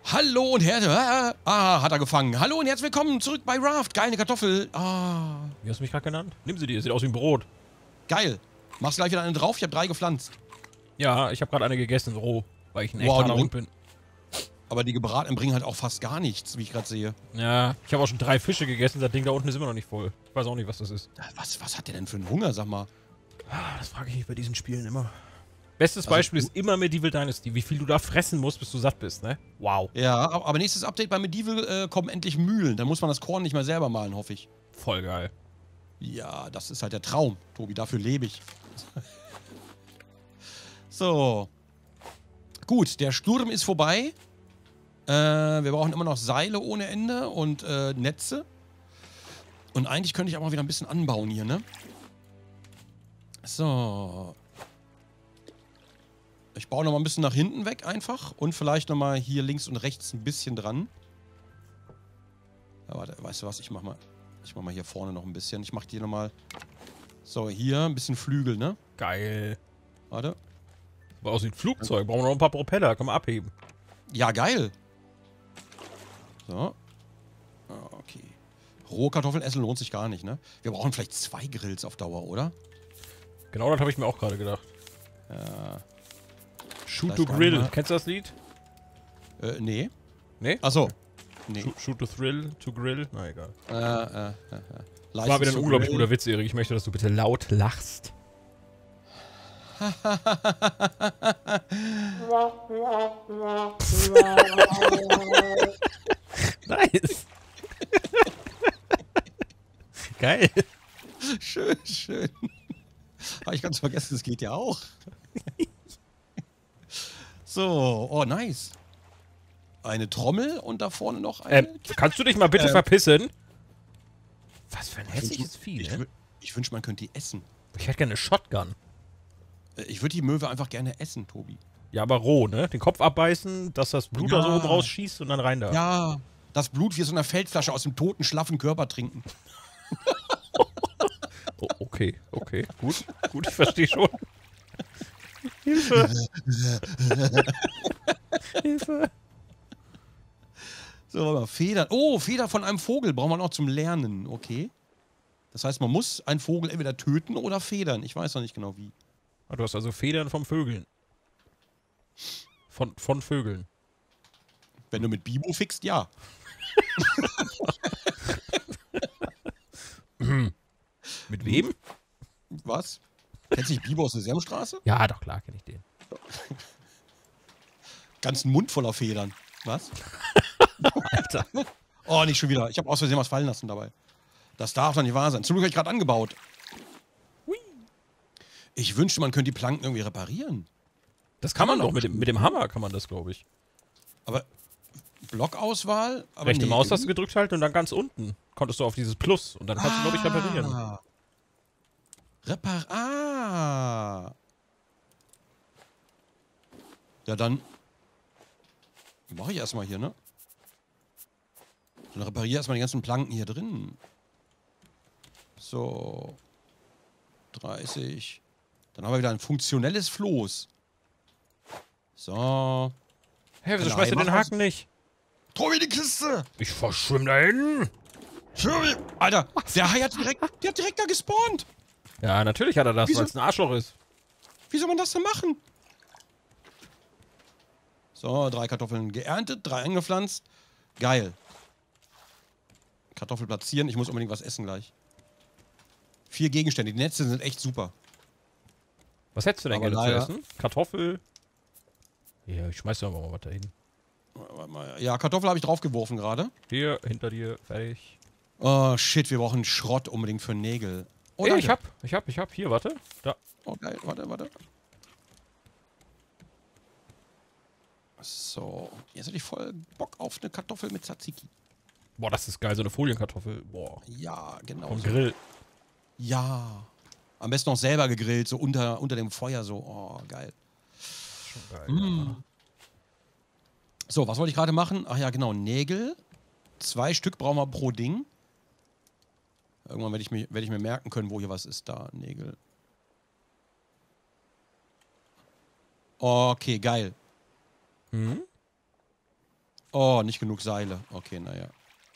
Hallo und herzlich... hat er gefangen. Hallo und herzlich willkommen zurück bei Raft. Geil, eine Kartoffel. Wie hast du mich gerade genannt? Nimm sie dir, sieht aus wie ein Brot. Geil. Machst gleich wieder eine drauf? Ich habe 3 gepflanzt. Ja, ich habe gerade eine gegessen, roh, weil ich ein Wow, echter Hund bin. Aber die gebratenen bringen halt auch fast gar nichts, wie ich gerade sehe. Ja, ich habe auch schon 3 Fische gegessen, das Ding da unten ist immer noch nicht voll. Ich weiß auch nicht, was das ist. Was hat der denn für einen Hunger, sag mal? Das frage ich mich bei diesen Spielen immer. Bestes Beispiel ist immer Medieval Dynasty, wie viel du da fressen musst, bis du satt bist, ne? Wow. Ja, aber nächstes Update bei Medieval kommen endlich Mühlen. Dann muss man das Korn nicht mehr selber mahlen, hoffe ich. Voll geil. Ja, das ist halt der Traum, Tobi. Dafür lebe ich. So. Gut, der Sturm ist vorbei. Wir brauchen immer noch Seile ohne Ende und Netze. Und eigentlich könnte ich auch mal wieder ein bisschen anbauen hier, ne? So. Ich baue noch mal ein bisschen nach hinten weg einfach. Und vielleicht noch mal hier links und rechts ein bisschen dran. Ja, warte, weißt du was? Ich mach mal hier vorne noch ein bisschen. Ich mach dir noch mal... So, hier ein bisschen Flügel, ne? Geil. Warte. Aber aus wie ein Flugzeug, brauchen wir noch ein paar Propeller, kann man abheben. Ja, geil. So. Okay. Rohe Kartoffeln essen lohnt sich gar nicht, ne? Wir brauchen vielleicht 2 Grills auf Dauer, oder? Genau das habe ich mir auch gerade gedacht. Ja. Shoot to Grill. Kennst du das Lied? Nee. Nee? Achso. Nee. Shoot to Thrill, to Grill? Na egal. Das war wieder ein unglaublich guter Witz, Erik. Ich möchte, dass du bitte laut lachst. Nice. Geil. Schön, schön. Habe ich ganz vergessen, das geht ja auch. So, oh nice. Eine Trommel und da vorne noch eine... Kannst du dich mal bitte verpissen? Was für ein hässliches Vieh, ne? Ich wünsche, man könnte die essen. Ich hätte gerne eine Shotgun. Ich würde die Möwe einfach gerne essen, Tobi. Ja, aber roh, ne? Den Kopf abbeißen, dass das Blut da so oben rausschießt und dann rein da. Ja, das Blut wie so einer Feldflasche aus dem toten, schlaffen Körper trinken. Oh, okay, gut, ich verstehe schon. Hilfe! Hilfe! So, warte mal, Federn. Oh, Feder von einem Vogel braucht man auch zum Lernen, okay. Das heißt, man muss einen Vogel entweder töten oder federn. Ich weiß noch nicht genau wie. Ah, du hast also Federn vom Vögeln. Von Vögeln. Wenn du mit Bibo fixt, ja. Mit wem? Was? Kennst du nicht Bibo aus der Semstraße? Ja, doch, klar, kenne ich den. Ganzen Mund voller Federn. Was? Alter. Oh, nicht schon wieder. Ich habe aus Versehen was fallen lassen dabei. Das darf doch nicht wahr sein. Zum Glück habe ich gerade angebaut. Hui. Ich wünschte, man könnte die Planken irgendwie reparieren. Das kann man doch. Mit dem Hammer kann man das, glaube ich. Aber Blockauswahl? Aber Rechte nee, Maustaste gedrückt halten und dann ganz unten konntest du auf dieses Plus. Und dann kannst du, glaube ich, reparieren. Ja, dann mache ich erstmal hier, ne? Dann repariere erstmal die ganzen Planken hier drin. So. 30. Dann haben wir wieder ein funktionelles Floß. So. Hä, wieso schmeißt du den Haken nicht? Tobi, die Kiste! Ich verschwimme da hin! Tobi! Alter, der Hai hat direkt da gespawnt! Ja, natürlich hat er das, weil es ein Arschloch ist. Wie soll man das denn machen? So, 3 Kartoffeln geerntet, 3 eingepflanzt. Geil. Kartoffel platzieren, ich muss unbedingt was essen gleich. 4 Gegenstände, die Netze sind echt super. Was hättest du denn Aber gerne zu essen? Kartoffel? Ja, ich schmeiß doch mal was dahin. Ja, Kartoffel habe ich draufgeworfen gerade. Hier, hinter dir, fertig. Oh, shit, wir brauchen Schrott unbedingt für Nägel. Oh, Ey, ich hab. Hier, warte. Da. Oh, geil, warte. So, jetzt hätte ich voll Bock auf eine Kartoffel mit Tzatziki. Boah, das ist geil, so eine Folienkartoffel. Boah. Ja, genau. Vom Grill. Ja. Am besten noch selber gegrillt, so unter dem Feuer, so. Oh, geil. Schon geil. Ja. So, was wollte ich gerade machen? Ach ja, genau, Nägel. 2 Stück brauchen wir pro Ding. Irgendwann werde ich mir merken können, wo hier was ist. Da, Nägel. Okay, geil. Mhm. Oh, nicht genug Seile. Okay, naja.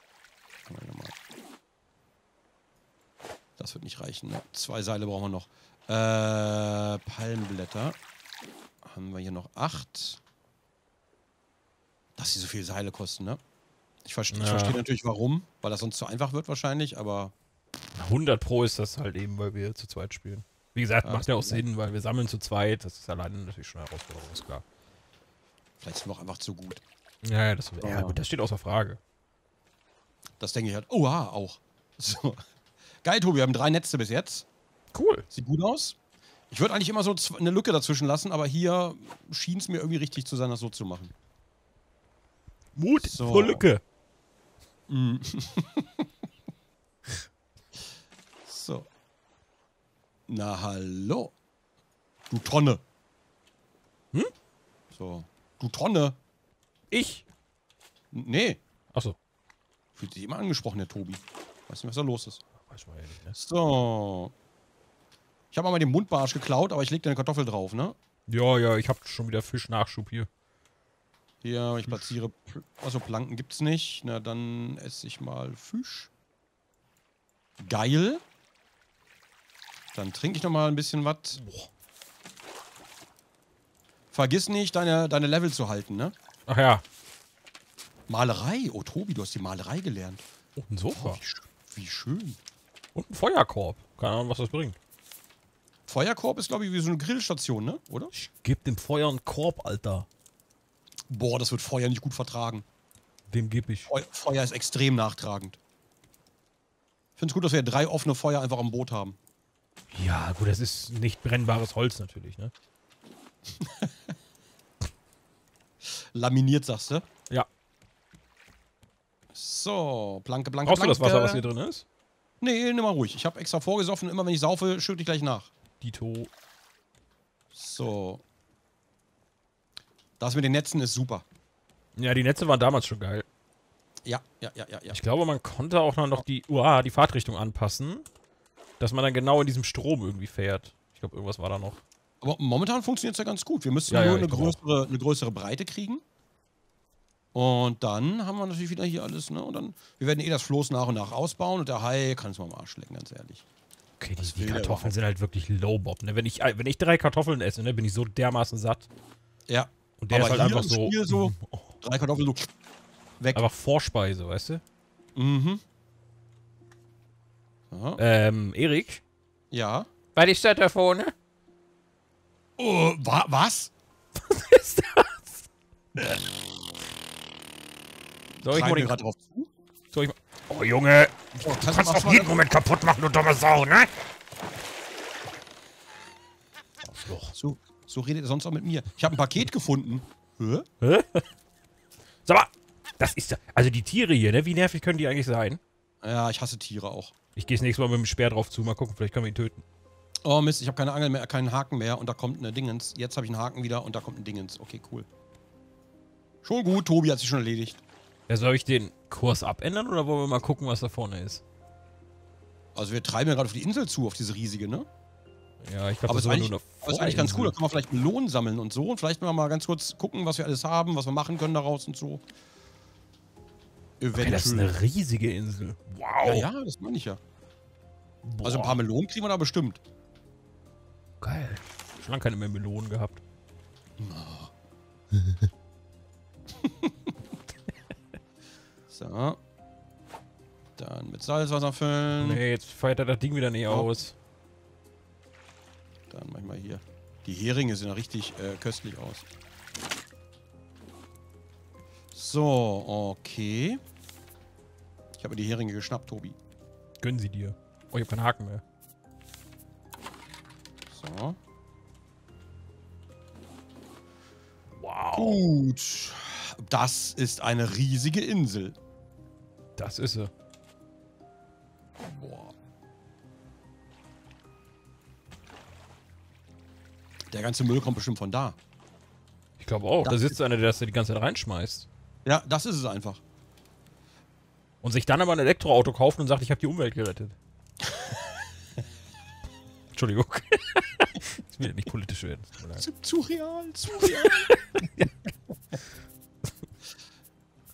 Das wird nicht reichen, ne? 2 Seile brauchen wir noch. Palmblätter. Haben wir hier noch 8. Dass sie so viel Seile kosten, ne? Ich verstehe natürlich warum, weil das sonst zu einfach wird wahrscheinlich, aber... 100 Pro ist das halt eben, weil wir zu zweit spielen. Wie gesagt, macht ja auch Sinn, weil wir sammeln zu zweit. Das ist alleine natürlich schon eine Herausforderung, ist klar. Vielleicht sind wir auch einfach zu gut. Ja, gut, das steht außer Frage. Das denke ich halt. Oha, auch. So. Geil, Tobi, wir haben 3 Netze bis jetzt. Cool. Sieht gut aus. Ich würde eigentlich immer so eine Lücke dazwischen lassen, aber hier schien es mir irgendwie richtig zu sein, das so zu machen. Mut So. zur Lücke. So. Na, hallo. Du Tonne. Hm? So. Du Tonne. Ich? Nee. Achso. Fühlt sich immer angesprochen, der Tobi. Weiß nicht, was da los ist. Weiß man ja nicht, ne? So. Ich habe mal den Mundbarsch geklaut, aber ich lege da eine Kartoffel drauf, ne? Ja, ich hab schon wieder Fischnachschub hier. Hier, ich platziere... Also Planken gibt's nicht. Na, dann esse ich mal Fisch. Geil. Dann trinke ich noch mal ein bisschen was. Vergiss nicht, deine Level zu halten, ne? Ach ja. Malerei. Oh, Tobi, du hast die Malerei gelernt. Und ein Sofa. Oh, wie schön. Und ein Feuerkorb. Keine Ahnung, was das bringt. Feuerkorb ist, glaube ich, wie so eine Grillstation, ne? Oder? Ich geb dem Feuer einen Korb, Alter. Boah, das wird Feuer nicht gut vertragen. Dem geb ich. Feuer ist extrem nachtragend. Ich finde es gut, dass wir 3 offene Feuer einfach am Boot haben. Ja, gut, das ist nicht brennbares Holz natürlich, ne? Laminiert, sagst du? Ja. So, Planke. Brauchst du das Wasser, was hier drin ist? Nee, nimm mal ruhig. Ich habe extra vorgesoffen. Immer wenn ich saufe, schütte ich gleich nach. Dito. So. Das mit den Netzen ist super. Ja, die Netze waren damals schon geil. Ja. Ich glaube, man konnte auch noch die Fahrtrichtung anpassen, dass man dann genau in diesem Strom irgendwie fährt. Ich glaube, irgendwas war da noch. Aber momentan funktioniert es ja ganz gut. Wir müssen Ja, nur ja, eine größere Breite kriegen. Und dann haben wir natürlich wieder hier alles, ne? Und dann, wir werden das Floß nach und nach ausbauen und der Hai kann es mal am Arsch lecken, ganz ehrlich. Okay, die Kartoffeln sind halt wirklich Low-Bob, ne? Wenn ich 3 Kartoffeln esse, ne, bin ich so dermaßen satt. Ja. Und der ist halt einfach so... Spiel so 3 Kartoffeln so weg. Einfach Vorspeise, weißt du? Mhm. Aha. Erik? Ja. Was ist das da vorne? Oh, was? Was ist das? Soll ich mal den gerade drauf zu? Soll ich mal... Oh, Junge! Oh, Du kannst auch jeden Moment kaputt machen, du dumme Sau, ne? So redet er sonst auch mit mir. Ich habe ein Paket gefunden. Hä? Sag mal, das ist ja... Also die Tiere hier, ne? Wie nervig können die eigentlich sein? Ja, ich hasse Tiere auch. Ich gehe das nächste Mal mit dem Speer drauf zu. Mal gucken, vielleicht können wir ihn töten. Oh Mist, ich habe keine Angel mehr, keinen Haken mehr und da kommt eine Dingens. Jetzt habe ich einen Haken wieder und da kommt ein Dingens. Okay, cool. Schon gut, Tobi hat sich schon erledigt. Ja, soll ich den Kurs abändern oder wollen wir mal gucken, was da vorne ist? Also wir treiben ja gerade auf die Insel zu, auf diese riesige, ne? Ja, ich glaube, Aber das das ist nur ist eigentlich ganz cool, da können wir vielleicht Melonen sammeln und so. Und vielleicht mal ganz kurz gucken, was wir alles haben, was wir machen können daraus und so. Okay, das ist eine riesige Insel. Wow. Ja, das meine ich ja. Boah. Also ein paar Melonen kriegen wir da bestimmt. Geil. Schon lange keine mehr Melonen gehabt. So. Dann mit Salzwasser füllen. Nee, jetzt feuert er das Ding wieder nicht aus. Dann manchmal hier. Die Heringe sehen ja richtig köstlich aus. So, okay. Ich habe die Heringe geschnappt, Tobi. Gönnen sie dir. Oh, ich habe keinen Haken mehr. So. Wow. Gut. Das ist eine riesige Insel. Das ist sie. Boah. Der ganze Müll kommt bestimmt von da. Ich glaube auch. Da sitzt einer, der das die ganze Zeit reinschmeißt. Ja, das ist es einfach. Und sich dann aber ein Elektroauto kauft und sagt, ich habe die Umwelt gerettet. Entschuldigung. Ich will nicht politisch werden. Zu real, zu real.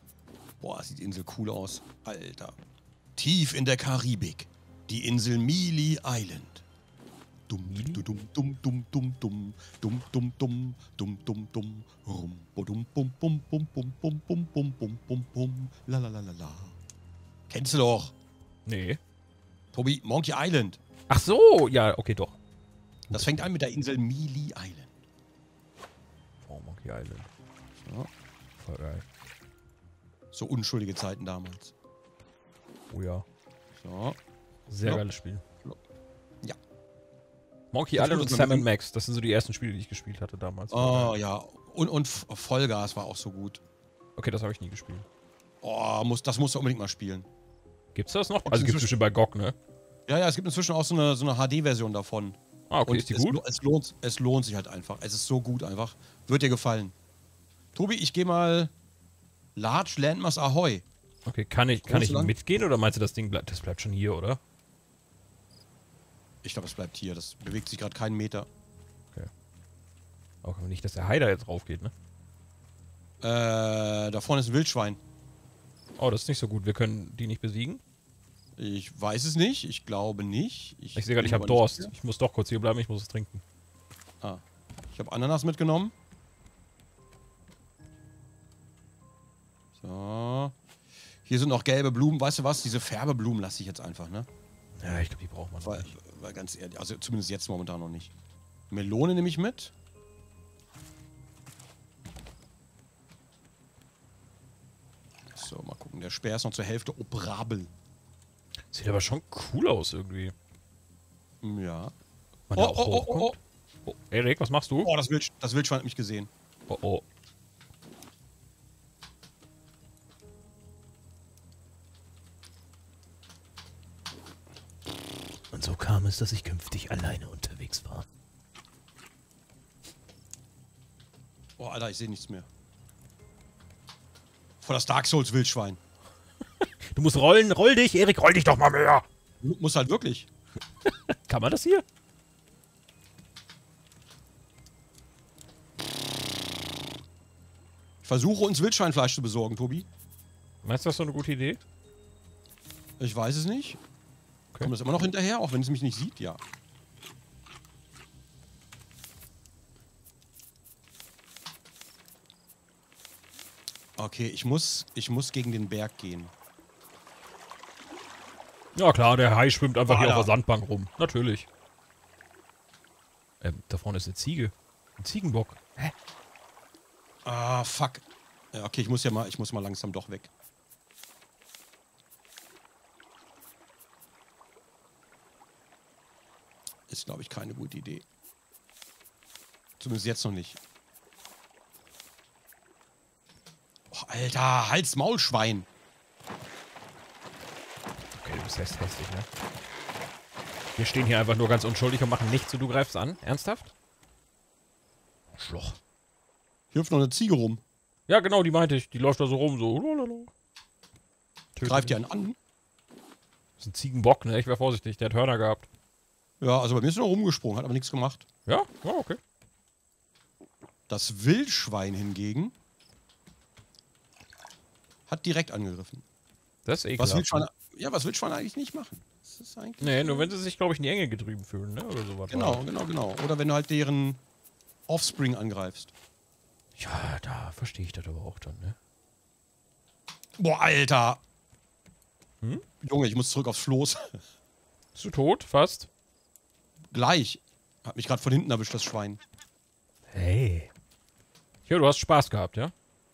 Boah, sieht die Insel cool aus. Alter. Tief in der Karibik. Die Insel Mealy Island. Dumm, du dumm, dumm, dumm, dumm, dumm, dumm, dumm, dumm, dumm, dumm, dumm, rum, bum, bum, bum, bum, bum, bum, bum, bum, bum, bum, bum, la la la la la. Kennst du doch. Nee. Tobi, Monkey Island. Ach so, ja, okay, doch. Das fängt an mit der Insel Mealy Island. Oh, Monkey Island. Ja. Voll geil. So unschuldige Zeiten damals. Oh ja. So. Sehr Ja. geiles Spiel. Ja. Monkey Jetzt Island muss und man Sam mit- Max, das sind so die ersten Spiele, die ich gespielt hatte damals. Oh ja. Und Vollgas war auch so gut. Okay, das habe ich nie gespielt. Oh, das musst du unbedingt mal spielen. Gibt's das noch? Also gibt's bestimmt bei GOG, ne? Ja, es gibt inzwischen auch so eine HD-Version davon. Ah, okay, Und ist die gut? es lohnt sich halt einfach. Es ist so gut einfach. Wird dir gefallen. Tobi, ich gehe mal Large Landmass Ahoy. Okay, kann ich lang? mitgehen oder meinst du, das Ding bleibt, das bleibt schon hier, oder? Ich glaube, es bleibt hier. Das bewegt sich gerade keinen Meter. Auch nicht, dass der Heider jetzt drauf geht, ne? Da vorne ist ein Wildschwein. Oh, das ist nicht so gut. Wir können die nicht besiegen. Ich weiß es nicht. Ich glaube nicht. Ich sehe gerade, ich bin habe aber nicht Durst. sicher. Ich muss doch kurz hier bleiben, ich muss es trinken. Ich habe Ananas mitgenommen. So. Hier sind noch gelbe Blumen. Weißt du was? Diese Färbeblumen lasse ich jetzt einfach, ne? Ja, ich glaube, die braucht man Weil, nicht. weil ganz ehrlich, also zumindest jetzt momentan noch nicht. Melone nehme ich mit. So, mal gucken. Der Speer ist noch zur Hälfte operabel. Sieht aber schon cool aus irgendwie. Ja. Man da auch hochkommt. Oh, Erik, was machst du? Oh, das Wildschwein hat mich gesehen. Oh, oh. Und so kam es, dass ich künftig alleine unterwegs war. Oh, Alter, ich sehe nichts mehr. Vor das Dark Souls Wildschwein. Du musst rollen, roll dich, Erik, roll dich doch mal mehr. Muss halt wirklich. Kann man das hier? Ich versuche uns Wildschweinfleisch zu besorgen, Tobi. Meinst du, das ist so eine gute Idee? Ich weiß es nicht. Okay. Kommt das immer noch hinterher, auch wenn es mich nicht sieht? Ja. Okay, ich muss gegen den Berg gehen. Ja klar, der Hai schwimmt einfach hier Alter. auf der Sandbank rum. Natürlich. Da vorne ist eine Ziege. Ein Ziegenbock. Hä? Ah, fuck. Ja, okay, ich muss mal langsam doch weg. Ist, glaube ich, keine gute Idee. Zumindest jetzt noch nicht. Oh, Alter, Hals-Maul-Schwein. Okay, du bist echt hässlich, ne? Wir stehen hier einfach nur ganz unschuldig und machen nichts und du greifst an. Ernsthaft? Schloch. Hier hüpft noch eine Ziege rum. Ja, genau, die meinte ich. Die läuft da so rum, so. Lalalala. Greift die einen an. Das ist ein Ziegenbock, ne? Ich wäre vorsichtig. Der hat Hörner gehabt. Ja, also bei mir ist er noch rumgesprungen, hat aber nichts gemacht. Ja? Ja, okay. Das Wildschwein hingegen hat direkt angegriffen. Das ist ekelhaft. Was Wildschweine eigentlich nicht machen. Das ist eigentlich Nee, nur wenn sie sich, glaube ich, in die Enge getrieben fühlen, ne? Oder sowas. Genau. Oder wenn du halt deren Offspring angreifst. Ja, da verstehe ich das aber auch dann, ne? Boah, Alter! Hm? Junge, ich muss zurück aufs Floß. Bist du tot? Fast? Gleich. Hat mich gerade von hinten erwischt, das Schwein. Hey. Ja, du hast Spaß gehabt, ja?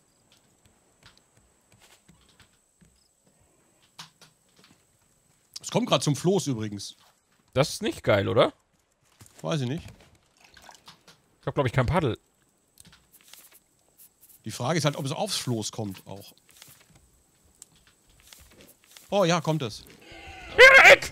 Es kommt gerade zum Floß übrigens. Das ist nicht geil, oder? Weiß ich nicht. Ich habe, glaube ich, kein Paddel. Die Frage ist halt, ob es aufs Floß kommt auch. Oh ja, kommt es. Erik!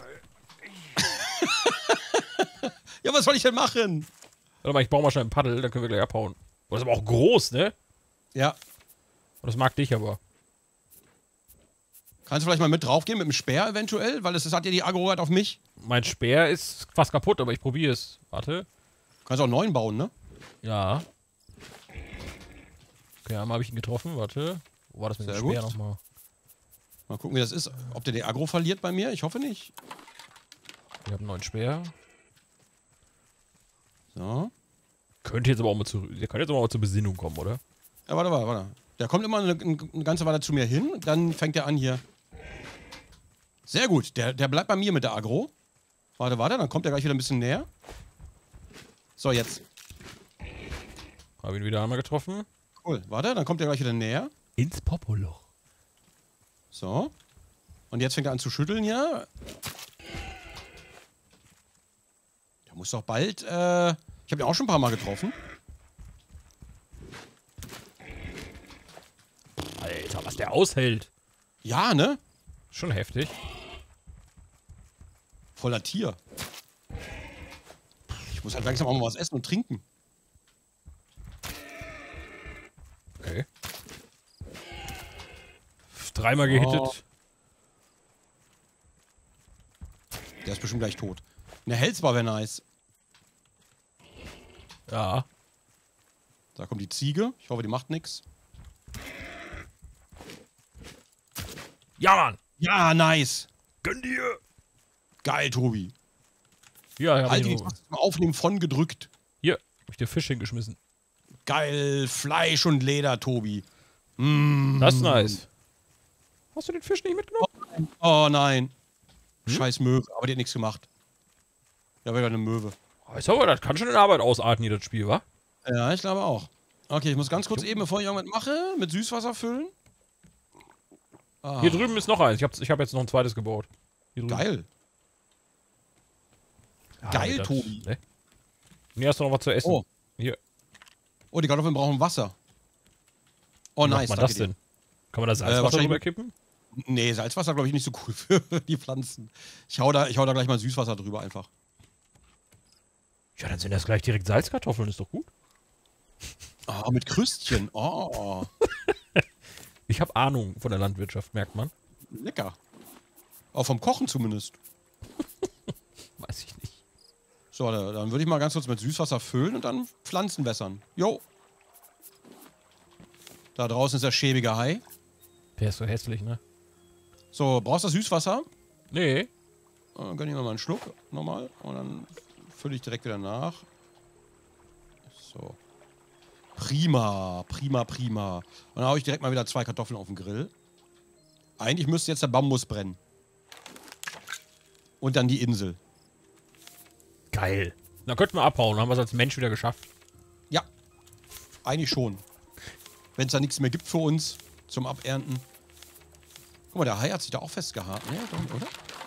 Ja, was soll ich denn machen? Warte mal, ich baue mal schnell ein Paddel, dann können wir gleich abhauen. Das ist aber auch groß, ne? Ja. Und das mag dich aber. Kannst du vielleicht mal mit draufgehen, mit dem Speer eventuell? Weil es hat ja die Aggro halt auf mich. Mein Speer ist fast kaputt, aber ich probiere es. Warte. Kannst auch einen neuen bauen, ne? Ja. Okay, einmal habe ich ihn getroffen, warte. Wo war das mit dem Sehr Speer gut. nochmal? Mal gucken, wie das ist. Ob der Agro verliert bei mir? Ich hoffe nicht. Wir haben einen neuen Speer. So. Könnte jetzt aber auch mal der könnte jetzt aber auch mal zur Besinnung kommen, oder? Ja, warte. Der kommt immer eine ganze Weile zu mir hin. Dann fängt er an hier. Sehr gut. Der bleibt bei mir mit der Agro. Warte. Dann kommt er gleich wieder ein bisschen näher. So, jetzt. Habe ihn wieder einmal getroffen. Cool. Warte, dann kommt er gleich wieder näher. Ins Popoloch. So. Und jetzt fängt er an zu schütteln hier. Der muss doch bald, ich habe ihn auch schon ein paar Mal getroffen. Alter, was der aushält. Ja, ne? Schon heftig. Voller Tier. Ich muss halt langsam auch mal was essen und trinken. Okay. Dreimal gehittet. Oh. Der ist bestimmt gleich tot. Eine Hellsbar wäre nice. Ja. Da kommt die Ziege. Ich hoffe, die macht nichts. Ja, Mann! Ja, nice. Gönn dir! Geil, Tobi. Ja, ja. Halt, jetzt hast du zum Aufnehmen von gedrückt. Hier, hab ich dir Fisch hingeschmissen. Geil, Fleisch und Leder, Tobi. Das ist nice. Hast du den Fisch nicht mitgenommen? Oh nein. Scheiß Möwe, aber die hat nichts gemacht. Ja, wieder eine Möwe. Weißt du, aber das kann schon in Arbeit ausarten, hier das Spiel, wa? Ja, ich glaube auch. Okay, ich muss ganz kurz eben, bevor ich irgendwas mache, mit Süßwasser füllen. Ah, Hier drüben ist noch eins. Ich hab jetzt noch ein zweites gebaut. Hier drüben. geil. Ja, Geil, das, Tobi. Ne? Hier hast du noch was zu essen. Oh. Hier. Oh, die Kartoffeln brauchen Wasser. Oh, Wie nice. macht man das danke dir. denn? Kann man das Salzwasser wahrscheinlich- rüberkippen? Nee, Salzwasser glaube ich nicht so cool für die Pflanzen. Ich hau da gleich mal Süßwasser drüber einfach. Ja, dann sind das gleich direkt Salzkartoffeln, ist doch gut. Ah, mit Krüstchen. Oh, Ich habe Ahnung von der Landwirtschaft, merkt man. lecker. Auch vom Kochen zumindest. Weiß ich nicht. So, dann würde ich mal ganz kurz mit Süßwasser füllen und dann Pflanzen wässern. Jo. Da draußen ist der schäbige Hai. Der ist so hässlich, ne? So, brauchst du das Süßwasser? Nee. Dann gönn ich mir mal einen Schluck nochmal und dann fülle ich direkt wieder nach. So. Prima. Und dann haue ich direkt mal wieder 2 Kartoffeln auf den Grill. Eigentlich müsste jetzt der Bambus brennen. Und dann die Insel. Geil. Dann könnten wir abhauen, dann haben wir es als Mensch wieder geschafft. Ja, eigentlich schon. Wenn es da nichts mehr gibt für uns zum Abernten. Guck mal, der Hai hat sich da auch festgeharrt, ne? Oder?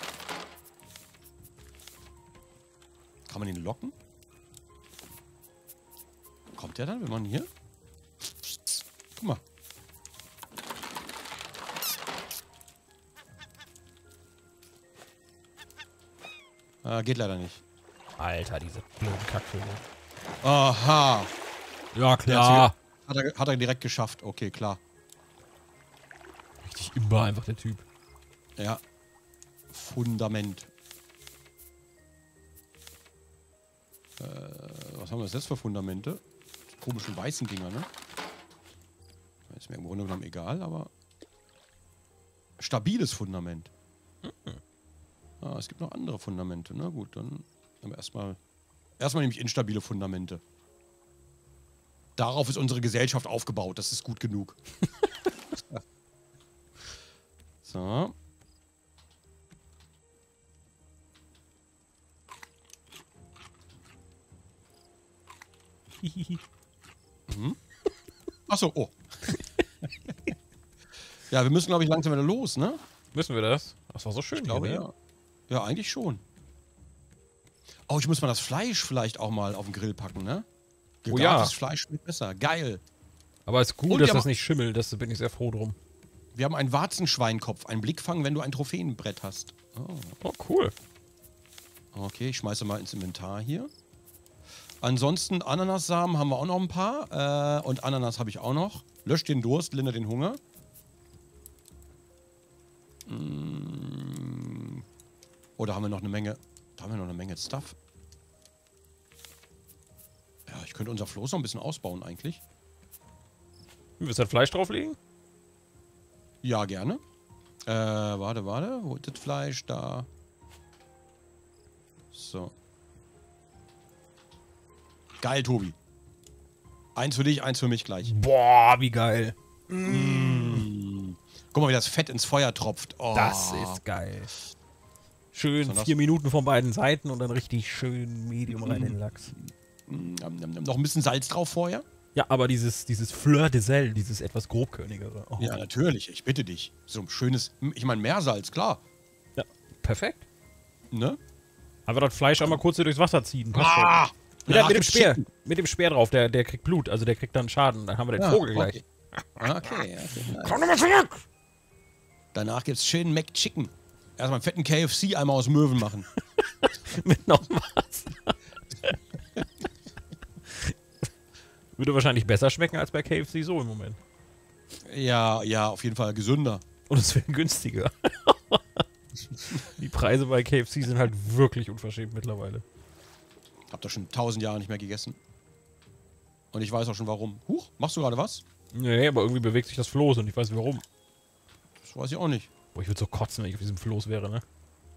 Kann man ihn locken? Kommt der dann, wenn man hier? Guck mal. Geht leider nicht. Alter, diese blöden Kackvögel. Aha. Ja, klar. Hat er direkt geschafft. Okay, klar. Richtig imbar einfach der Typ. Ja. Fundament. Was haben wir jetzt für Fundamente? Die komischen weißen Dinger, ne? Ist mir im Grunde genommen egal, aber... Stabiles Fundament. Ah, es gibt noch andere Fundamente. Na gut, dann haben wir erstmal nämlich instabile Fundamente. Darauf ist unsere Gesellschaft aufgebaut. Das ist gut genug. So. Achso, oh. Ja, wir müssen, glaube ich, langsam wieder los, ne? Müssen wir das? Das war so schön. Ich glaube, hier, ja. Ja, eigentlich schon. Oh, ich muss mal das Fleisch vielleicht auch mal auf den Grill packen, ne? Oh ja. Das Fleisch schmeckt besser. Geil. Aber es ist gut, Und dass wir das haben- nicht schimmelt. Das bin ich sehr froh drum. Wir haben einen Warzenschweinkopf. Ein Blickfang, wenn du ein Trophäenbrett hast. Oh. Oh, cool. Okay, ich schmeiße mal ins Inventar hier. Ansonsten Ananassamen haben wir auch noch ein paar. Und Ananas habe ich auch noch. Löscht den Durst, lindert den Hunger. Oh, da haben wir noch eine Menge. Da haben wir noch eine Menge Stuff. Ja, ich könnte unser Floß noch ein bisschen ausbauen eigentlich. Willst du das Fleisch drauflegen? Ja, gerne. Warte. Wo ist das Fleisch? Da. So. Geil, Tobi. Eins für dich, eins für mich gleich. Boah, wie geil. Guck mal, wie das Fett ins Feuer tropft. Oh. Das ist geil. Schön Besonders 4 Minuten von beiden Seiten und dann richtig schön Medium rein in den Lachs. Noch ein bisschen Salz drauf vorher? Ja, aber dieses Fleur de Sel, dieses etwas grobkörnigere. Oh. Ja, natürlich. Ich bitte dich. So ein schönes, ich meine Meersalz, klar. Ja, perfekt. Ne? Einfach das Fleisch einmal kurz durchs Wasser ziehen. Passt schon. Mit dem Speer. Chicken. Mit dem Speer drauf, der kriegt Blut, also der kriegt dann Schaden. Dann haben wir den Vogel gleich. Okay. Komm nochmal zurück! Danach gibt's schön McChicken. Erstmal einen fetten KFC einmal aus Möwen machen. Mit noch was. Würde wahrscheinlich besser schmecken als bei KFC so im Moment. Ja, auf jeden Fall gesünder. Und es wäre günstiger. Die Preise bei KFC sind halt wirklich unverschämt mittlerweile. Hab das schon 1000 Jahre nicht mehr gegessen. Und ich weiß auch schon warum. Huch, machst du gerade was? Nee, aber irgendwie bewegt sich das Floß und ich weiß warum. Das weiß ich auch nicht. Boah, ich würde so kotzen, wenn ich auf diesem Floß wäre, ne?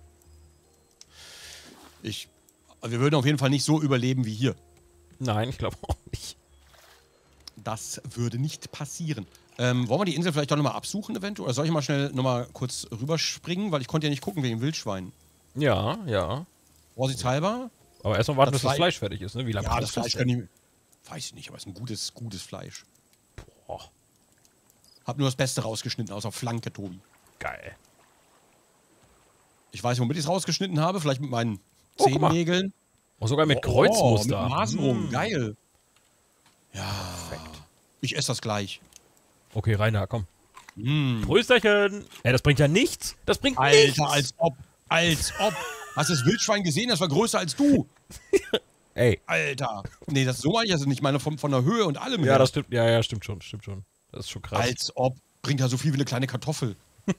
Also wir würden auf jeden Fall nicht so überleben wie hier. Nein, ich glaube auch nicht. Das würde nicht passieren. Wollen wir die Insel vielleicht doch nochmal absuchen eventuell? Oder soll ich mal schnell nochmal kurz rüberspringen? Weil ich konnte ja nicht gucken wegen Wildschwein. Ja. Vorsichtshalber? Aber erstmal warten, bis das Fleisch- Fleisch fertig ist, ne? Wie lange Ja, kann das Fleisch kann ich... Weiß ich nicht, aber es ist ein gutes Fleisch. Boah, Hab nur das Beste rausgeschnitten, außer Flanke, Tobi. geil. Ich weiß nicht, womit ich es rausgeschnitten habe. Vielleicht mit meinen Oh, guck mal. Zehennägeln. Oh, sogar mit Mit Kreuzmuster. Maserung, geil. Ja, perfekt. Ich esse das gleich. Okay, rein da, komm. Prösterchen. Ey, das bringt ja nichts. Das bringt nichts. Alter, als ob. Hast du das Wildschwein gesehen? Das war größer als du. Ey. Alter. Nee, das so meine ich also nicht. Ich meine von der Höhe und allem. Ja, her. das stimmt. Ja, stimmt schon. Das ist schon krass. Als ob. Bringt ja so viel wie eine kleine Kartoffel.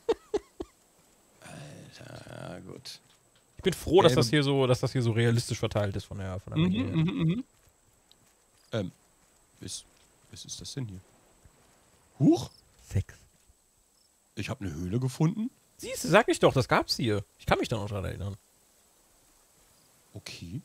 Alter, ja gut. Ich bin froh, dass das hier so realistisch verteilt ist von der Menge. Was ist das denn hier? Huch. 6. Ich habe eine Höhle gefunden. Siehst du, sag ich doch, das gab's hier. Ich kann mich da noch dran erinnern. Okay.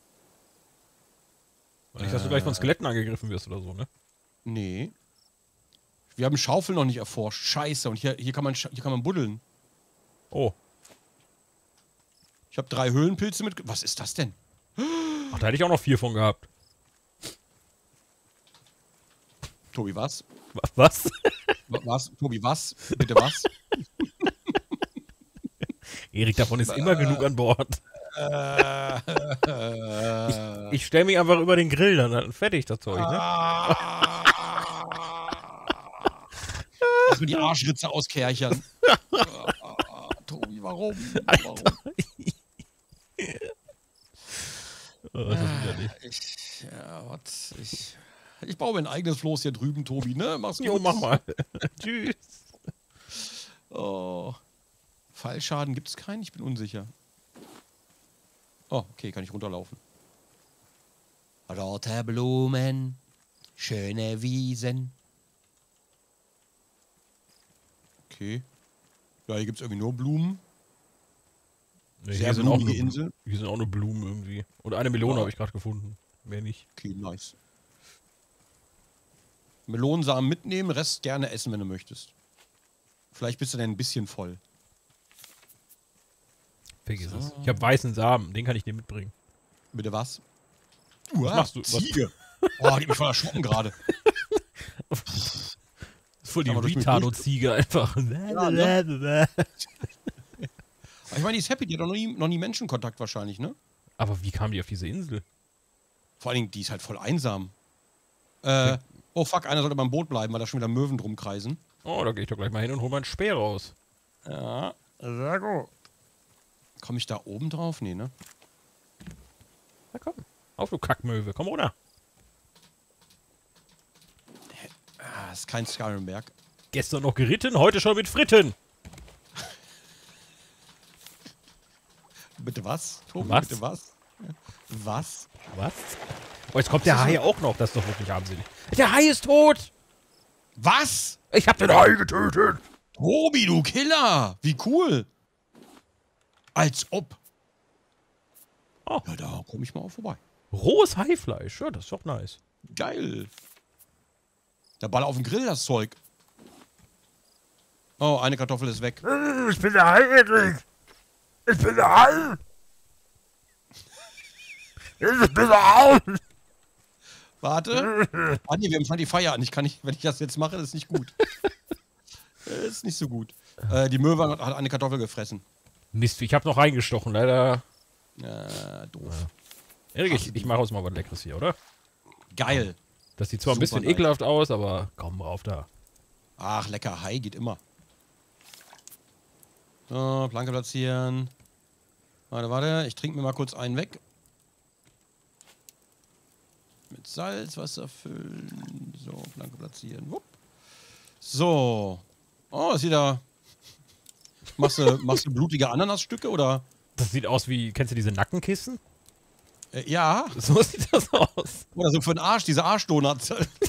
Nicht, dass du gleich von Skeletten angegriffen wirst oder so, ne? Nee. Wir haben Schaufeln noch nicht erforscht. Scheiße. Und hier kann man buddeln. Oh. Ich habe 3 Höhlenpilze mit. Was ist das denn? Ach, da hätte ich auch noch 4 von gehabt. Tobi, was? Was? Was? Tobi, was? Bitte was? Erik, davon ist immer genug an Bord. Ich stelle mich einfach über den Grill, dann fertig das Zeug, ne? Erstmal die Arschritze auskerchern. Tobi, warum? Warum? Oh, das ist widerlich. Ich baue mein eigenes Floß hier drüben, Tobi, ne? Mach's gut. Jo, mach mal. Tschüss. Oh. Fallschaden gibt es keinen? Ich bin unsicher. Oh, okay, kann ich runterlaufen. Rote Blumen, schöne Wiesen. Okay. Ja, hier gibt es irgendwie nur Blumen. Nee, Sehr hier sind auch blumige Insel. Hier sind auch nur Blumen irgendwie. Und eine Melone Ja. habe ich gerade gefunden. Mehr nicht. Okay, nice. Melonensamen mitnehmen, Rest gerne essen, wenn du möchtest. Vielleicht bist du dann ein bisschen voll. Vergiss es. Ich habe weißen Samen, den kann ich dir mitbringen. Bitte was? Was machst du? Ziege. Boah, die hat mich voll erschrocken gerade. Das ist voll die Aber durch mich Retardo-Ziege einfach. Ja, ne? Aber ich meine, die ist happy, die hat noch nie Menschenkontakt wahrscheinlich, ne? Aber wie kam die auf diese Insel? Vor allen Dingen, die ist halt voll einsam. Oh fuck, einer sollte beim Boot bleiben, weil da schon wieder Möwen drum kreisen. Oh, da gehe ich doch gleich mal hin und hol meinen Speer raus. Ja, sehr gut. Komme ich da oben drauf? Nee, ne? Na komm. Auf, du Kackmöwe. Komm runter. Das ist kein Skyrimberg. Gestern noch geritten, heute schon mit Fritten. Bitte was? Tobi, Was? Bitte was? Was? Was? Oh, jetzt kommt der Hai auch noch. Das ist doch wirklich armselig. Der Hai ist tot. Was? Ich hab den Hai getötet. Tobi, du Killer! Wie cool! Als ob. Oh. Ja, da komme ich mal auch vorbei. Rohes Haifleisch. Ja, das ist doch nice. Geil. Der Ball auf dem Grill, das Zeug. Oh, eine Kartoffel ist weg. Ich bin der Hai. Ich bin der Hai. Ich bin der Hai. Warte. Ah, nee, wir haben die Feier an. Ich kann nicht, wenn ich das jetzt mache, das ist nicht gut. Das ist nicht so gut. Die Möwe hat eine Kartoffel gefressen. Mist, ich habe noch reingestochen, leider. Doof. Erik, ich mache uns mal was Leckeres hier, oder? Geil. Das sieht zwar ein Super bisschen nice. ekelhaft aus, aber komm rauf da. Ach, lecker Hai geht immer. So, Planke platzieren. Warte. Ich trinke mir mal kurz einen weg. Mit Salzwasser füllen. So, Planke platzieren. Wupp. So. Oh, das sieht da. Machst du blutige Ananasstücke oder? Das sieht aus wie, kennst du diese Nackenkissen? Ja. So sieht das aus. Oder so für den Arsch, diese Arschdonuts.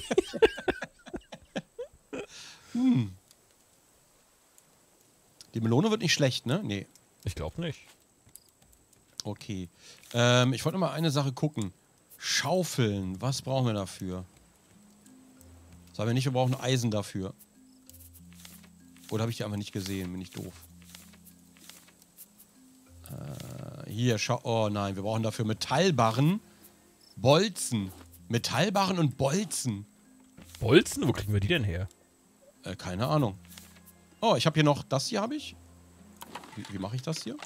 Die Melone wird nicht schlecht, ne? Nee. Ich glaube nicht. Okay. Ich wollte noch mal eine Sache gucken. Schaufeln. Was brauchen wir dafür? Sagen wir nicht, wir brauchen Eisen dafür. Oder habe ich die einfach nicht gesehen? Bin ich doof. Hier, schau. Oh nein, wir brauchen dafür Metallbarren. Bolzen. Metallbarren und Bolzen. Bolzen? Wo kriegen wir die denn her? Keine Ahnung. Oh, ich habe hier noch. Das hier habe ich. Wie mache ich das hier?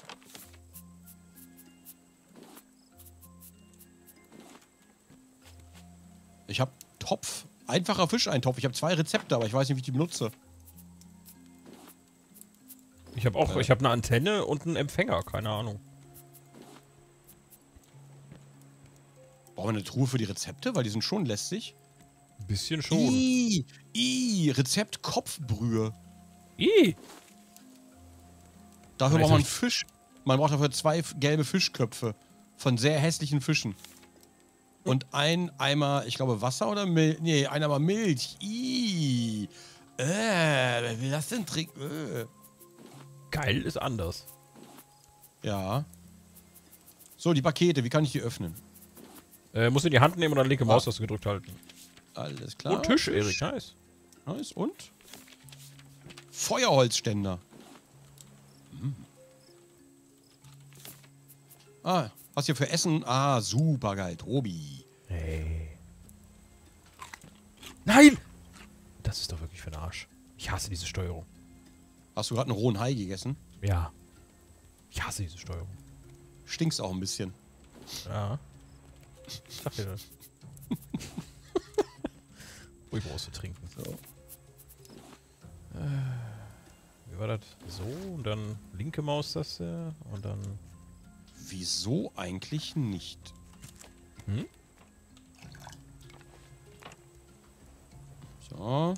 Ich habe Topf. Einfacher Fischeintopf. Ich habe 2 Rezepte, aber ich weiß nicht, wie ich die benutze. Ich habe auch, ich habe eine Antenne und einen Empfänger, keine Ahnung. Brauchen wir eine Truhe für die Rezepte? Weil die sind schon lästig. Ein bisschen schon. Rezept Kopfbrühe. Dafür Aber braucht man ist Fisch. Man braucht dafür 2 gelbe Fischköpfe von sehr hässlichen Fischen. Und ein Eimer, ich glaube Wasser oder Milch. Nee, ein Eimer Milch. Wer will das denn trinken? Geil ist anders. Ja. So, die Pakete, wie kann ich die öffnen? Musst du in die Hand nehmen oder linke Maustaste gedrückt halten. Alles klar. Und Tisch, Erik, nice. Nice. Und? Feuerholzständer. Was hier für Essen? Super geil. Tobi. Hey. Nein! Das ist doch wirklich für den Arsch. Ich hasse diese Steuerung. Hast du gerade einen rohen Hai gegessen? Ja. Ich hasse diese Steuerung. Stinkst auch ein bisschen. Ja. Ich sag dir das. Ruhig mal was zu trinken. So. Wie war das? So, und dann linke Maustaste und dann... Wieso eigentlich nicht? So.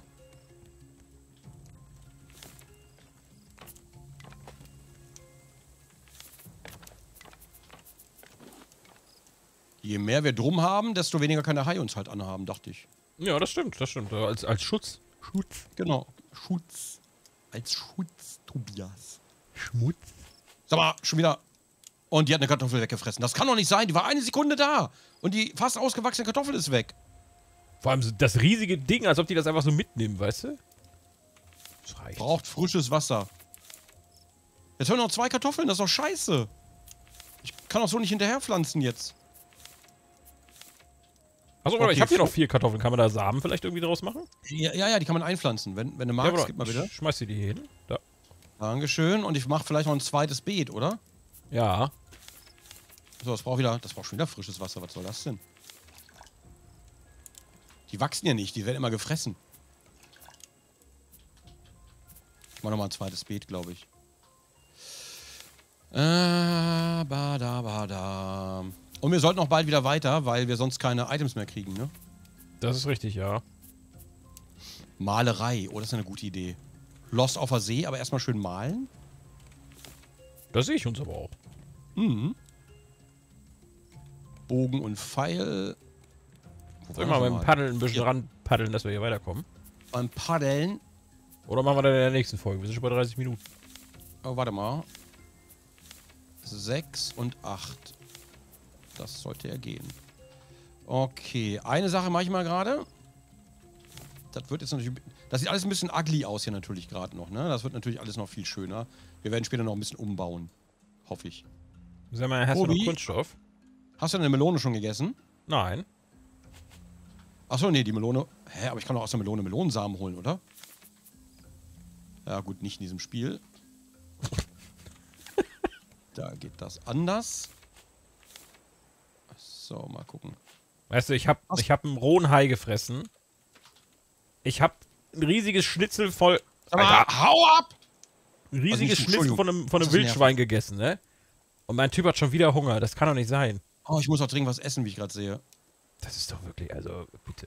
Je mehr wir drum haben, desto weniger kann der Hai uns halt anhaben, dachte ich. Ja, das stimmt, das stimmt. Als Schutz. Schutz. Genau. Schutz. Als Schutz, Tobias. Schmutz. Sag mal, schon wieder. Und die hat eine Kartoffel weggefressen. Das kann doch nicht sein. Die war eine Sekunde da. Und die fast ausgewachsene Kartoffel ist weg. Vor allem so das riesige Ding, als ob die das einfach so mitnehmen, weißt du? Das reicht. Braucht frisches Wasser. Jetzt haben wir noch 2 Kartoffeln. Das ist doch scheiße. Ich kann doch so nicht hinterherpflanzen jetzt. Achso, aber Okay, ich habe hier noch 4 Kartoffeln. Kann man da Samen vielleicht irgendwie draus machen? Ja, die kann man einpflanzen. Wenn du magst, aber gib mal bitte. Schmeiß die hier hin. Da. Dankeschön. Und ich mache vielleicht noch ein zweites Beet, oder? Ja. So, das braucht schon wieder frisches Wasser. Was soll das denn? Die wachsen ja nicht. Die werden immer gefressen. Ich mache nochmal ein zweites Beet, glaube ich. Bada. Und wir sollten auch bald wieder weiter, weil wir sonst keine Items mehr kriegen, ne? Das ist richtig, ja. Malerei. Oh, das ist eine gute Idee. Lost auf der See, aber erstmal schön malen. Das sehe ich uns aber auch. Mhm. Bogen und Pfeil. Soll ich mal mit dem Paddel ein bisschen ran paddeln, dass wir hier weiterkommen? Beim Paddeln. Oder machen wir dann in der nächsten Folge? Wir sind schon bei 30 Minuten. Oh, warte mal. 6 und 8. Das sollte ja gehen. Okay, eine Sache mache ich mal gerade. Das wird jetzt natürlich... Das sieht alles ein bisschen ugly aus hier natürlich gerade noch, ne? Das wird natürlich alles noch viel schöner. Wir werden später noch ein bisschen umbauen. Hoffe ich. Sag mal, hast du noch Kunststoff? Hast du eine Melone schon gegessen? Nein. Achso, nee, die Melone... Hä, aber ich kann doch aus der Melone Melonensamen holen, oder? Ja gut, nicht in diesem Spiel. Da geht das anders. So, mal gucken. Weißt du, ich hab einen rohen Hai gefressen. Ich hab ein riesiges Schnitzel voll... Alter, hau ab! Ein riesiges Schnitzel von einem Wildschwein gegessen, ne? Und mein Typ hat schon wieder Hunger. Das kann doch nicht sein. Oh, ich muss auch dringend was essen, wie ich gerade sehe. Das ist doch wirklich... Also, bitte.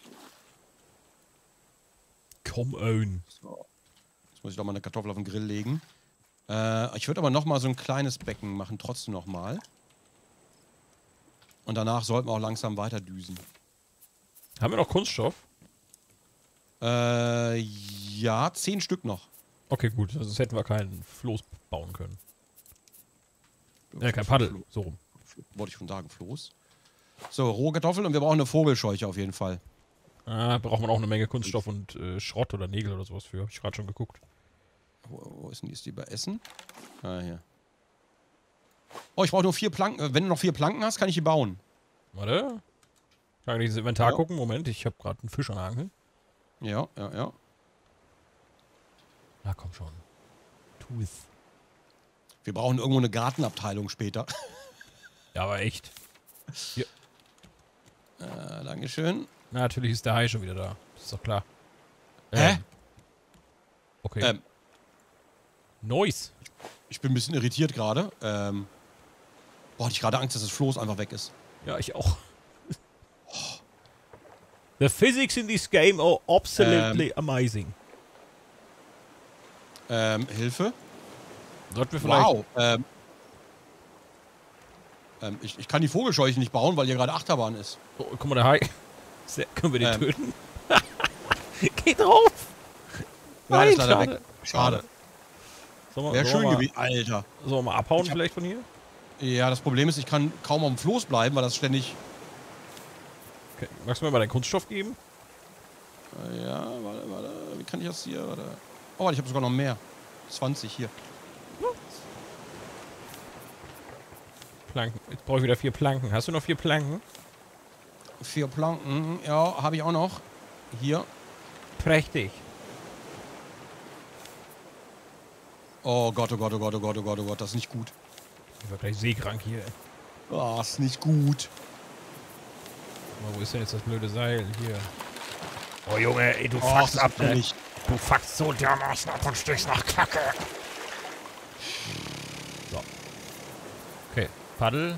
Come on. So. Jetzt muss ich doch mal eine Kartoffel auf den Grill legen. Ich würde aber noch mal so ein kleines Becken machen, trotzdem noch mal. Und danach sollten wir auch langsam weiter düsen. Haben wir noch Kunststoff? Ja, 10 Stück noch. Okay, gut. Sonst hätten wir keinen Floß bauen können. Ja, kein Paddel. So rum. Wollte ich schon sagen, Floß. So, rohe Kartoffeln und wir brauchen eine Vogelscheuche auf jeden Fall. Braucht man auch eine Menge Kunststoff und Schrott oder Nägel oder sowas für. Hab ich gerade schon geguckt. Wo ist denn die? Ist die bei Essen? Ah, hier. Oh, ich brauche nur 4 Planken. Wenn du noch 4 Planken hast, kann ich die bauen. Warte. Kann ich ins Inventar gucken? Moment, ich habe gerade einen Fisch an der Angel. Ja, ja, ja. Na komm schon. Tu es. Wir brauchen irgendwo eine Gartenabteilung später. Ja, aber echt. Hier. Dankeschön. Na, natürlich ist der Hai schon wieder da. Das ist doch klar. Hä? Okay. Noise. Ich bin ein bisschen irritiert gerade. Boah, ich gerade Angst, dass das Floß einfach weg ist. Ja, ich auch. The physics in this game are absolutely amazing. Hilfe? Sollten wir vielleicht... Wow. Ich kann die Vogelscheuche nicht bauen, weil hier gerade Achterbahn ist. Oh, guck mal, der Hai. Können wir den töten? Geh drauf! Nein, ist leider schade. weg. Schade. Wäre schön gewesen. Alter. Sollen wir mal abhauen vielleicht von hier? Ja, das Problem ist, ich kann kaum auf dem Floß bleiben, weil das ständig... Okay. Magst du mir mal deinen Kunststoff geben? Ja, warte. Wie kann ich das hier? Warte. Oh, ich habe sogar noch mehr. 20 hier. Planken. Jetzt brauche ich wieder 4 Planken. Hast du noch 4 Planken? 4 Planken. Ja, habe ich auch noch. Hier. Prächtig. Oh Gott, oh Gott, oh Gott, oh Gott, oh Gott, oh Gott. Das ist nicht gut. Ich war gleich seekrank hier. Oh, ist nicht gut. Wo ist denn jetzt das blöde Seil? Hier. Oh Junge, ey, du fuckst ab, ne? Du fuckst so dermaßen ab und stichst nach Kacke. So. Okay, Paddel.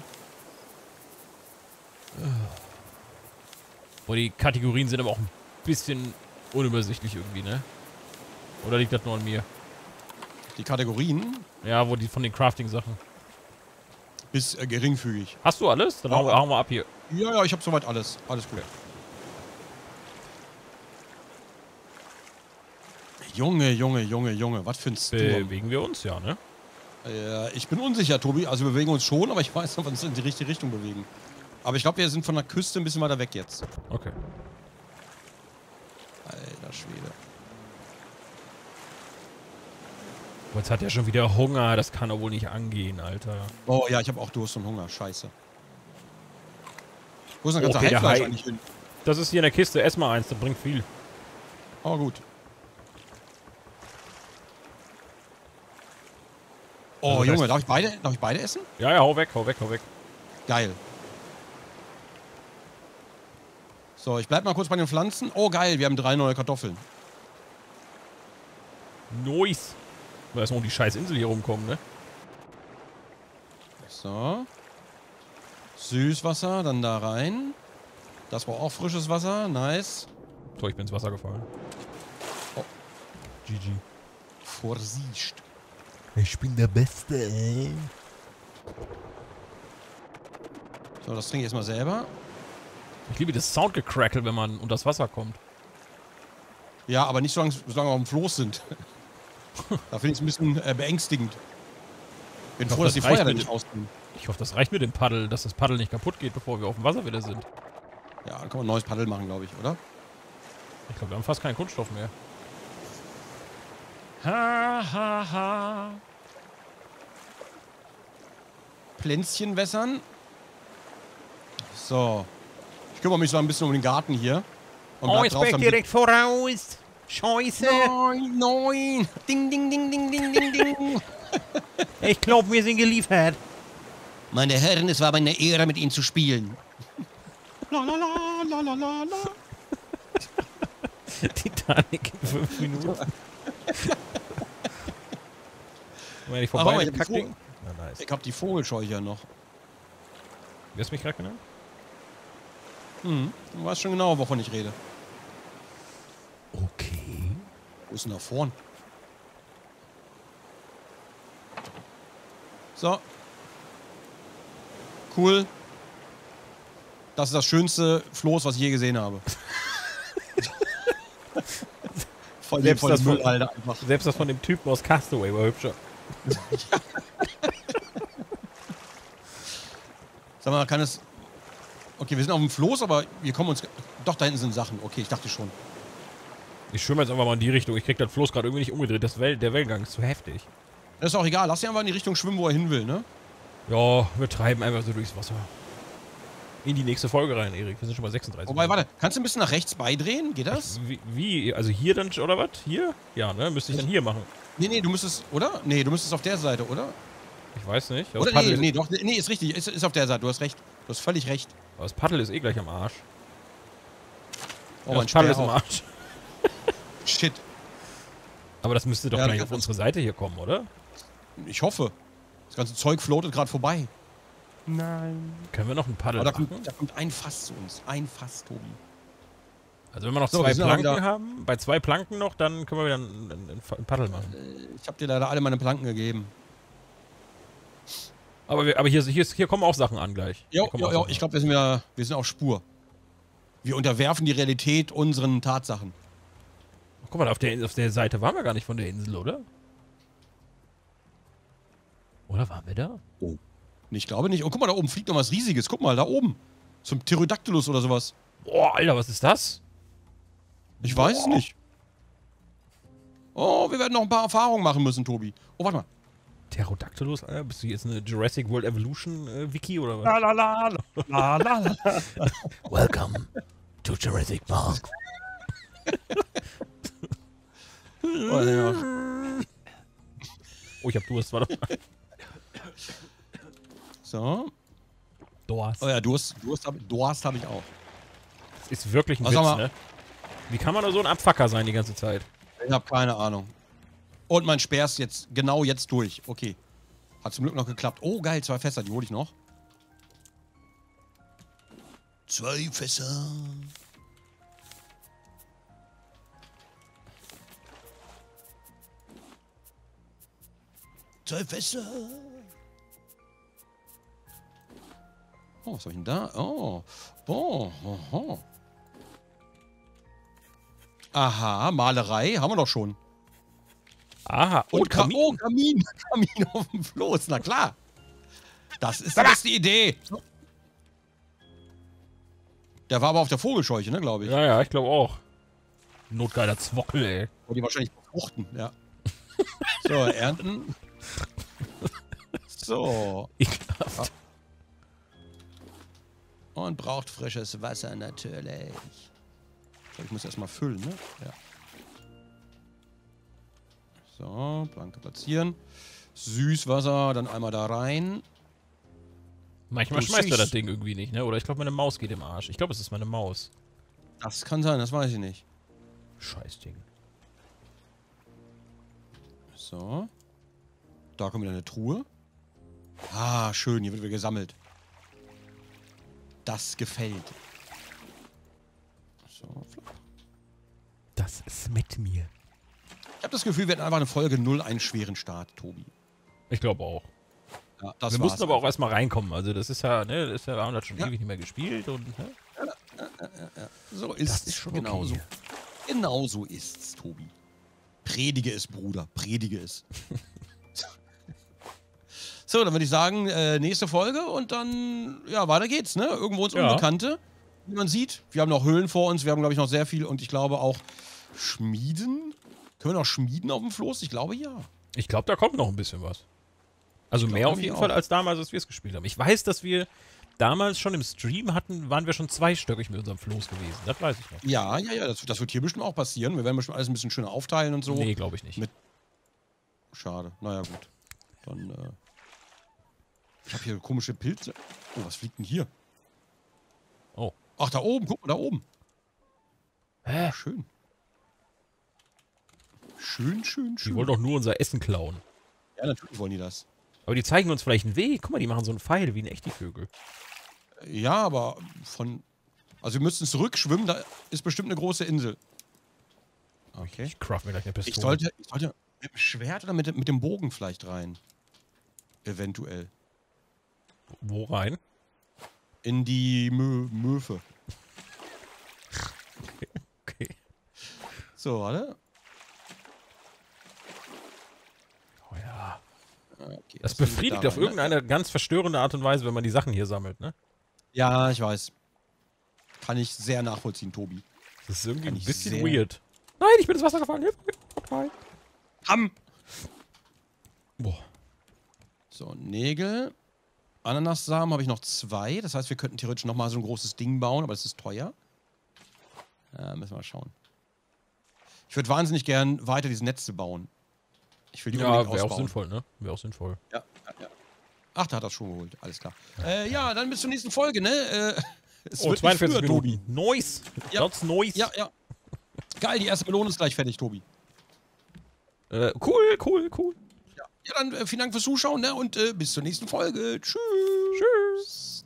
Oh, die Kategorien sind aber auch ein bisschen unübersichtlich irgendwie, ne? Oder liegt das nur an mir? Die Kategorien? Ja, wo die von den Crafting-Sachen. Ist geringfügig. Hast du alles? Dann hauen wir ab hier. Ja, ich habe soweit alles. Alles gut. Junge. Was für ein Sturm. Bewegen wir uns, ja, ne? Ich bin unsicher, Tobi. Also wir bewegen uns schon, aber ich weiß nicht, ob wir uns in die richtige Richtung bewegen. Aber ich glaube, wir sind von der Küste ein bisschen weiter weg jetzt. Okay. Alter Schwede. Jetzt hat er schon wieder Hunger. Das kann doch wohl nicht angehen, Alter. Oh ja, ich habe auch Durst und Hunger. Scheiße. Wo ist denn das ganze Okay, der Haifleisch Hai. eigentlich hin? Das ist hier in der Kiste. Ess mal eins, das bringt viel. Oh, gut. Oh, Also das Junge, heißt- darf ich beide essen? Ja, hau weg. Geil. So, ich bleib mal kurz bei den Pflanzen. Oh, geil, wir haben 3 neue Kartoffeln. Nice. Weil erstmal um die scheiß Insel hier rumkommen, ne? So. Süßwasser, dann da rein. Das war auch frisches Wasser. Nice. So, ich bin ins Wasser gefallen. Oh. GG. Vorsicht. Ich bin der Beste, ey. So, das trinke ich erstmal selber. Ich liebe das Soundgecrackle, wenn man unter das Wasser kommt. Ja, aber nicht solange wir auf dem Floß sind. Da finde ich es ein bisschen beängstigend. Bin froh, dass die Feuer da nicht ausgehen. Ich hoffe, das reicht mit dem Paddel, dass das Paddel nicht kaputt geht, bevor wir auf dem Wasser wieder sind. Ja, dann kann man ein neues Paddel machen, glaube ich, oder? Ich glaube, wir haben fast keinen Kunststoff mehr. Ha, ha, ha. Plänzchen wässern. So. Ich kümmere mich so ein bisschen um den Garten hier. Und bleib drauf, direkt voraus. Scheiße. Nein, nein. Ding, ding, ding, ding, ding, ding, ding. Ich glaube, wir sind geliefert. Meine Herren, es war meine Ehre, mit Ihnen zu spielen. La, la, la, la, la, la, la. Titanic in 5 Minuten. Wenn ich vorbei mit dem Kackding. Na, nice. Ich hab die Vogelscheuche noch. Wie hast du mich gerade genannt? Du weißt schon genau, wovon ich rede. Okay. Wo ist denn da vorn? So. Cool. Das ist das schönste Floß, was ich je gesehen habe. Voll Selbst das Müll, Alter, einfach. Selbst das von dem Typen aus Castaway war hübscher. Sag mal, kann es... Okay, wir sind auf dem Floß, aber wir kommen uns... Doch, da hinten sind Sachen. Okay, ich dachte schon. Ich schwimme jetzt einfach mal in die Richtung. Ich krieg das Floß gerade irgendwie nicht umgedreht. Der Wellengang ist zu heftig. Das ist auch egal. Lass ihn einfach in die Richtung schwimmen, wo er hin will, ne? Ja, wir treiben einfach so durchs Wasser. In die nächste Folge rein, Erik. Wir sind schon bei 36. Wobei, warte. Kannst du ein bisschen nach rechts beidrehen? Geht das? Wie? Also hier dann, oder was? Hier? Ja, ne? Müsste ich dann hier machen. Nee, du müsstest... Oder? Nee, du müsstest auf der Seite, oder? Ich weiß nicht. Oder nee, doch. Nee, ist richtig. Ist auf der Seite. Du hast recht. Du hast völlig recht. Aber das Paddel ist eh gleich am Arsch. Oh, ja, das Paddel ist am Arsch. Shit. Aber das müsste doch gleich auf unsere Seite hier kommen, oder? Ich hoffe. Das ganze Zeug floatet gerade vorbei. Nein. Können wir noch ein Paddel machen? Da kommt ein Fass zu uns. Ein Fass, Tobi. Also wenn wir noch zwei Planken haben, bei 2 Planken noch, dann können wir wieder ein Paddel machen. Ich habe dir leider alle meine Planken gegeben. Aber hier kommen auch Sachen an gleich. Ja, ich glaube, wir sind auf Spur. Wir unterwerfen die Realität unseren Tatsachen. Oh, guck mal, auf der Seite waren wir gar nicht von der Insel, oder? Oder waren wir da? Oh. Ich glaube nicht. Oh, guck mal, da oben fliegt noch was Riesiges. Guck mal, da oben. Zum Pterodactylus oder sowas. Boah, Alter, was ist das? Ich weiß es nicht. Oh, wir werden noch ein paar Erfahrungen machen müssen, Tobi. Oh, warte mal. Pterodactylus, Alter? Bist du jetzt eine Jurassic World Evolution Wiki oder was? La la la la la la. Welcome to Jurassic Park. Oh, ich hab Durst, warte mal. So. Durst. Oh ja, Durst habe ich auch. Das ist wirklich ein Witz, ne? Wie kann man da so ein Abfucker sein die ganze Zeit? Ich habe keine Ahnung. Und mein Speer ist jetzt genau jetzt durch. Okay. Hat zum Glück noch geklappt. Oh, geil, 2 Fässer, die hole ich noch. 2 Fässer. Oh, was habe ich denn da? Oh. Oh. Oh. Aha, Malerei haben wir doch schon. Aha, und Kamin. Kamin auf dem Floß, na klar. Das ist die beste Idee. Der war aber auf der Vogelscheuche, ne, glaube ich. Ja, ich glaube auch. Notgeiler Zwockel, ey. Oh, die wahrscheinlich befruchten, ja. So, ernten. So. Ekelhaft. Und braucht frisches Wasser natürlich. So, ich muss erstmal füllen, ne? Ja. So, Planke platzieren. Süßwasser, dann einmal da rein. Manchmal schmeißt er das Ding irgendwie nicht, ne? Oder ich glaube, meine Maus geht im Arsch. Ich glaube, es ist meine Maus. Das kann sein, das weiß ich nicht. Scheißding. So. Da kommt wieder eine Truhe. Ah, schön, hier wird wieder gesammelt. Das gefällt. So. Das ist mit mir. Ich habe das Gefühl, wir hatten einfach eine Folge 0 einen schweren Start, Tobi. Ich glaube auch. Ja, das wir mussten aber auch erstmal reinkommen. Also das ist ja, ne, wir haben das schon ewig nicht mehr gespielt und, ne? Ja. So ist es. Schon genau okay. so. Genau so ist's, Tobi. Predige es, Bruder. Predige es. So, dann würde ich sagen, nächste Folge und dann, ja, weiter geht's, ne? Irgendwo ins Unbekannte. Wie man sieht, wir haben noch Höhlen vor uns, wir haben, glaube ich, noch sehr viel und ich glaube auch Schmieden. Können wir noch schmieden auf dem Floß? Ich glaube, ja. Ich glaube, da kommt noch ein bisschen was. Also mehr auf jeden Fall als damals, als wir es gespielt haben. Ich weiß, dass wir damals schon im Stream waren wir schon zweistöckig mit unserem Floß gewesen. Das weiß ich noch. Ja, das wird hier bestimmt auch passieren. Wir werden bestimmt alles ein bisschen schöner aufteilen und so. Nee, glaube ich nicht. Schade. Naja, gut. Dann, ich habe hier komische Pilze. Oh, was fliegt denn hier? Oh. Ach, da oben. Guck mal, da oben. Hä? Schön. Schön. Die wollen doch nur unser Essen klauen. Ja, natürlich wollen die das. Aber die zeigen uns vielleicht einen Weg. Guck mal, die machen so einen Pfeil wie ein echte Vögel. Ja, aber also wir müssten zurückschwimmen, da ist bestimmt eine große Insel. Okay. Ich craft mir gleich eine Pistole. Ich sollte mit dem Schwert oder mit dem Bogen vielleicht rein. Eventuell. Wo rein? In die Möwe. Okay. So, warte. Oh ja. Okay, Das befriedigt auf irgendeine ganz verstörende Art und Weise, wenn man die Sachen hier sammelt, ne? Ja, ich weiß. Kann ich sehr nachvollziehen, Tobi. Das ist irgendwie ein bisschen sehr weird. Nein, ich bin ins Wasser gefallen. Hilfe. Boah. So, Nägel. Ananassamen habe ich noch 2. Das heißt, wir könnten theoretisch nochmal so ein großes Ding bauen, aber das ist teuer. Müssen wir mal schauen. Ich würde wahnsinnig gern weiter diese Netze bauen. Ich will die unbedingt wäre ausbauen. auch sinnvoll, ne? Wäre auch sinnvoll. Ja. Ach, da hat er es schon geholt. Alles klar. Ja, dann bis zur nächsten Folge, ne? Es wird 42 früher, Minuten. Tobi. Nice. Ja. That's nice. Ja. Geil, die erste Melone ist gleich fertig, Tobi. Cool. Ja, dann vielen Dank fürs Zuschauen, ne? Und bis zur nächsten Folge. Tschüss. Tschüss.